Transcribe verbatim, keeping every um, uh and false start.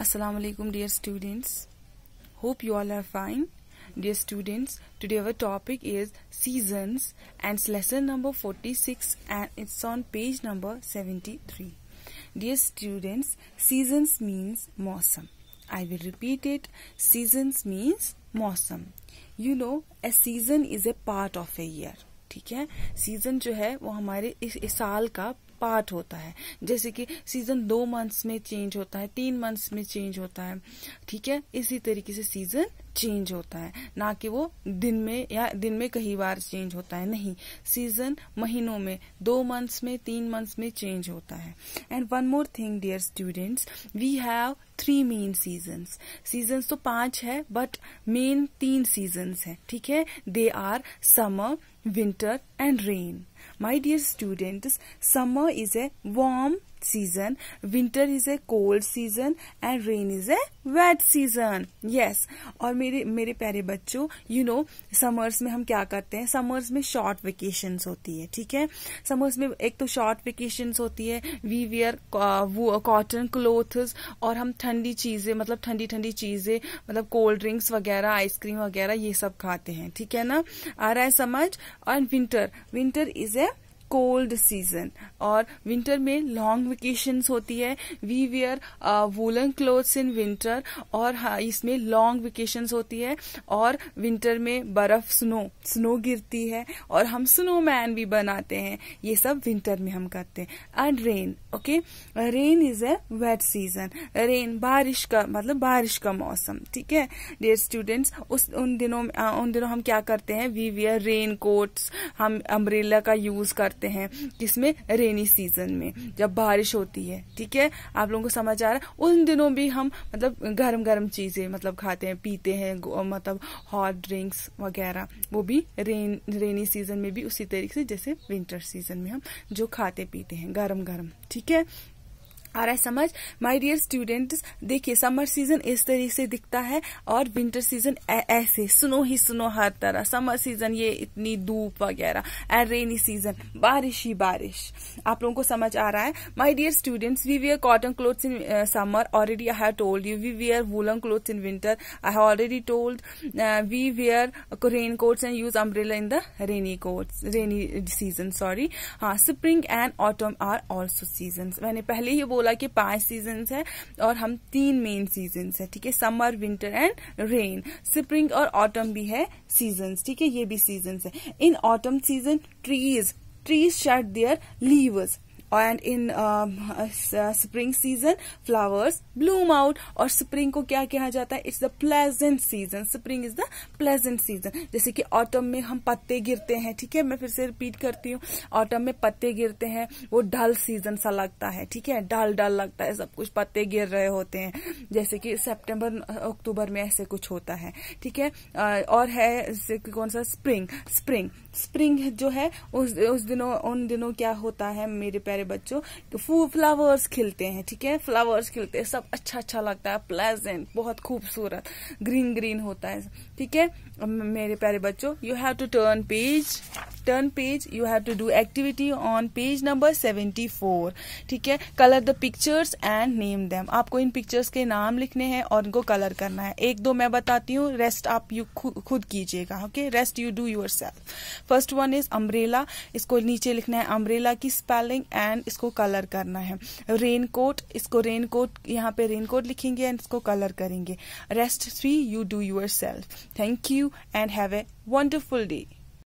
Assalamu alaikum dear students. Hope you all are fine. Dear students, today our topic is seasons and it's lesson number forty-six and it's on page number seventy-three. Dear students, seasons means मौसम. I will repeat it. Seasons means मौसम. You know, a season is a part of a year. ठीक है, season जो है वो हमारे इस, इस साल का पार्ट होता है. जैसे कि सीजन दो मंथ्स में चेंज होता है, तीन मंथ्स में चेंज होता है. ठीक है, इसी तरीके से सीजन चेंज होता है, ना कि वो दिन में या दिन में कई बार चेंज होता है. नहीं, सीजन महीनों में, दो मंथ्स में, तीन मंथ्स में चेंज होता है. And one more thing dear students, we have three main seasons. Seasons तो पांच है बट मेन तीन सीजन्स है. ठीक है, they are summer, winter and rain. My dear students, summer is a warm season, winter is a cold season and rain is a wet season. Yes. और मेरे मेरे प्यारे बच्चों, you know, summers में हम क्या करते हैं? summers में short vacations होती है. ठीक है, summers में एक तो short vacations होती है, we wear uh, cotton clothes और हम ठंडी चीजें, मतलब ठंडी ठंडी चीजें, मतलब कोल्ड ड्रिंक्स वगैरह, आइसक्रीम वगैरह ये सब खाते हैं. ठीक है ना, आ रहा है समझ. और winter, winter is a cold season और विंटर में लॉन्ग वेकेशंस होती है. We wear woollen clothes in winter और हाँ, इसमें लॉन्ग वेकेशंस होती है. और विंटर में बर्फ, स्नो स्नो गिरती है और हम स्नोमैन भी बनाते हैं. ये सब विंटर में हम करते हैं. And rain, okay, rain is a wet season. Rain बारिश का, मतलब बारिश का मौसम. ठीक है डियर स्टूडेंट्स, उस उन दिनों उन दिनों हम क्या करते हैं? वी वेयर रेन कोट्स, हम अम्ब्रेला का यूज करते हैं. किसमें? रेनी सीजन में, जब बारिश होती है. ठीक है, आप लोगों को समझ आ रहा है. उन दिनों भी हम मतलब गर्म गर्म चीजें मतलब खाते हैं, पीते हैं, मतलब हॉट ड्रिंक्स वगैरह, वो भी रेन रेनी सीजन में भी उसी तरीके से जैसे विंटर सीजन में हम जो खाते पीते हैं गरम गरम. ठीक है, आ रहा है समझ. माय डियर स्टूडेंट्स, देखिए समर सीजन इस तरीके से दिखता है और विंटर सीजन ऐसे स्नो ही स्नो हर तरह. समर सीजन ये इतनी धूप वगैरह एंड रेनी सीजन बारिश ही बारिश. आप लोगों को समझ आ रहा है. My dear students, we wear cotton clothes in summer, already I have told you. We wear woollen clothes in winter, I have already told. We wear rain coats and use umbrella in the rainy coats rainy season. Sorry, हाँ, spring and autumn are also season. मैंने पहले ही बोला कि पांच seasons है और हम तीन मेन सीजन्स है. ठीक है, summer, winter and rain. Spring और ऑटम भी है सीजन्स. ठीक है, ये भी सीजन्स है. In autumn season trees trees shed their leaves and in uh, uh, spring season flowers bloom out. और spring को क्या कहा जाता है? It's the pleasant season. Spring is the pleasant season. जैसे कि autumn में हम पत्ते गिरते हैं. ठीक है, मैं फिर से रिपीट करती हूँ. autumn में पत्ते गिरते हैं, वो डल सीजन सा लगता है. ठीक है, डल डल लगता है, सब कुछ पत्ते गिर रहे होते हैं. जैसे कि सितंबर अक्टूबर में ऐसे कुछ होता है. ठीक है, और है कौन सा? स्प्रिंग. स्प्रिंग स्प्रिंग जो है उस उस दिनों उन दिनों क्या होता है मेरे प्यारे बच्चों? फू फ्लावर्स खिलते हैं. ठीक है, फ्लावर्स खिलते हैं, सब अच्छा अच्छा लगता है, प्लेजेंट, बहुत खूबसूरत, ग्रीन ग्रीन होता है. ठीक है मेरे प्यारे बच्चों, you have to turn page turn page you have to do activity on page number seventy four. ठीक है, colour the pictures and name them. आपको इन पिक्चर्स के नाम लिखने हैं और उनको कलर करना है. एक दो मैं बताती हूँ, रेस्ट आप यू खुद कीजिएगा. Okay, rest you do yourself. First one is umbrella. इसको नीचे लिखना है अम्ब्रेला की स्पेलिंग एंड इसको कलर करना है. रेन कोट, इसको रेन कोट, यहाँ पे रेन कोट लिखेंगे एंड इसको कलर करेंगे. Rest three you do yourself. Thank you and have a wonderful day.